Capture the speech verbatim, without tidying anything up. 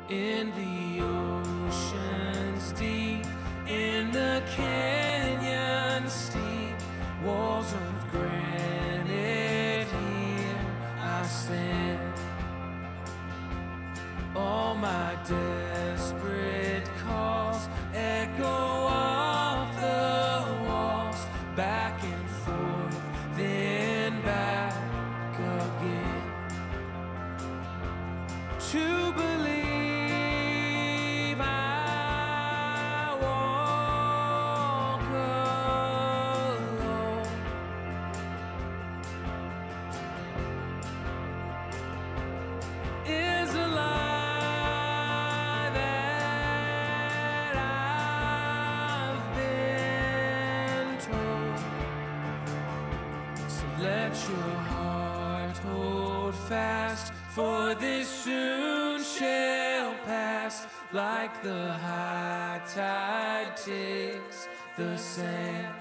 in the oceans deep, in the canyon steep, walls of granite, here I stand. All my desperate calls echo off the walls, back and forth, then back again. To believe I walk alone is a lie that I've been told. So let your heart hold fast, for this soon shall pass, like the high tide takes the sand.